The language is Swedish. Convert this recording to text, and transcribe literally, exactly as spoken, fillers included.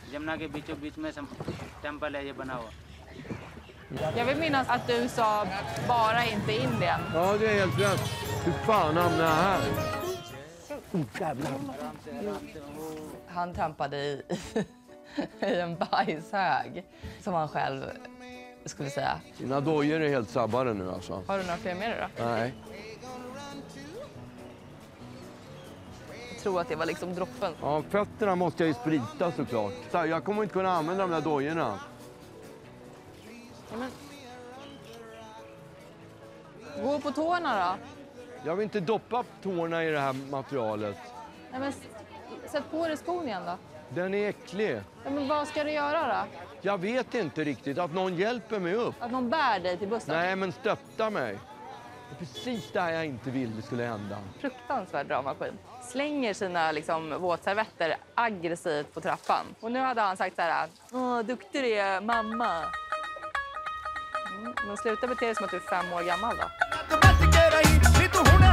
यमुना के बीचों बीच में टेम्पल है ये बना हुआ. Jag vill minnas att du sa bara inte Indien. Ja, det är helt rätt. Hur fan hamnar jag här? Han trampade i, i en bajshög som han själv skulle säga. Dina dojor är helt sabbade nu alltså. Har du några fler med dig då? Nej. Jag tror att det var liksom droppen. Ja, fötterna måste jag ju sprita såklart. Så jag kommer inte kunna använda de där dojorna. Ja, men... Gå på tårna då. Jag vill inte doppa tårna i det här materialet. Nej, men sätt på dig skon igen då. Den är äcklig. Ja, men vad ska du göra då? Jag vet inte riktigt. Att någon hjälper mig upp. Att någon bär dig till bussen? Nej, men stöttar mig. Det är precis det här jag inte ville skulle hända. Fruktansvärd dramaskinn. Slänger sina liksom, våtservetter aggressivt på trappan. Och nu hade han sagt så här: åh, duktig du är, mamma. Mm, men sluta bete dig som att du är fem år gammal då.